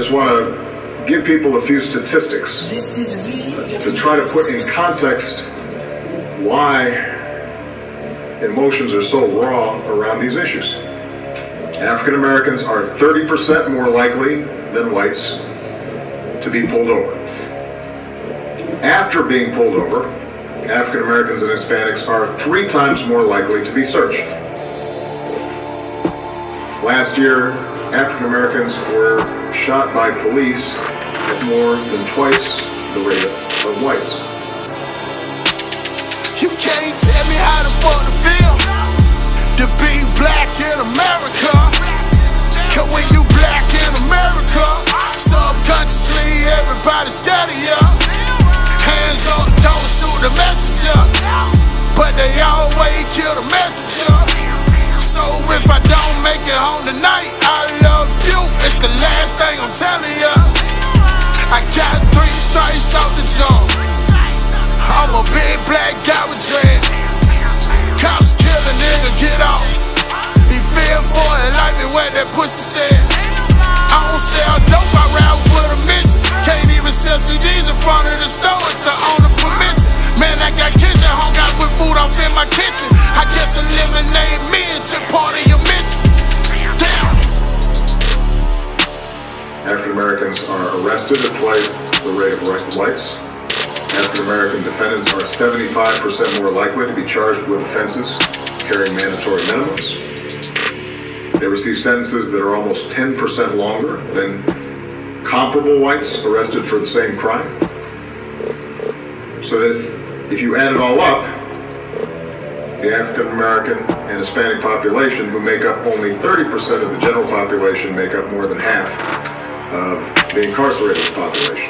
just want to give people a few statistics to try to put in context why emotions are so raw around these issues. African Americans are 30% more likely than whites to be pulled over. After being pulled over, African Americans and Hispanics are 3 times more likely to be searched. Last year, African Americans were shot by police at more than twice the rate of whites. You can't tell me how the fuck to feel to be black in America. Cause when you black in America, subconsciously everybody's scared of you. Hands up, don't shoot the messenger, but they always kill the messenger. So if I don't make it home tonight, I love you, it's the last thing I'm telling you. I got 3 stripes off the jump. I'm a big black guy with dreads. Cops kill a nigga, get off. He feel for it like me what that pussy said. I don't sell dope, I rap with a mission. Can't even sell CDs in front of the store with the owner permission. Man, I got kids at home, gotta put food off in my kitchen. I guess eliminate me into part of your mission. Damn. African Americans are arrested at twice the rate of whites. African American defendants are 75% more likely to be charged with offenses carrying mandatory minimums. They receive sentences that are almost 10% longer than comparable whites arrested for the same crime. So that if you add it all up, the African American and Hispanic population, who make up only 30% of the general population, make up more than half of the incarcerated population.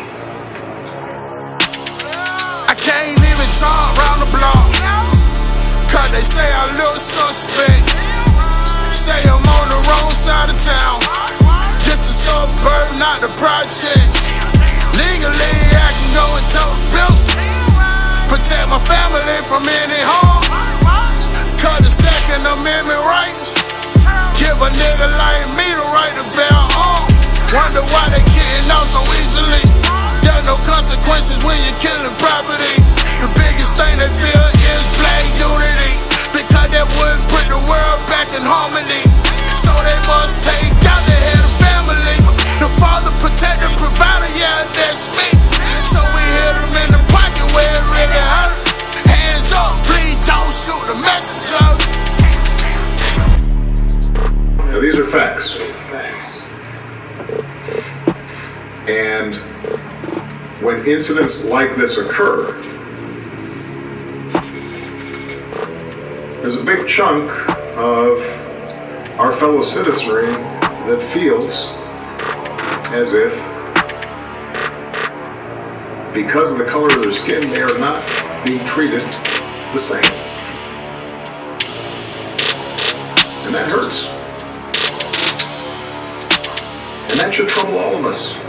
I can't even talk round the block, cause they say I look suspect. Say I'm on the wrong side of town, just a suburb, not the projects. Legally, I can go and tell the bills, protect my family from any harm. Cause the Second Amendment rights give a nigga like me the right to bear arms. Wonder why they getting out so easily. There's no consequences when you're killing property. The biggest thing they feel is black unity, because that would put the world back in harmony. So they must take out the head of family. The father, protector, provider, yeah, that's me. So we hit him in the pocket where it really hurt. Hands up, please don't shoot the messenger. Now these are facts. And when incidents like this occur, there's a big chunk of our fellow citizenry that feels as if, because of the color of their skin, they are not being treated the same. And that hurts. And that should trouble all of us.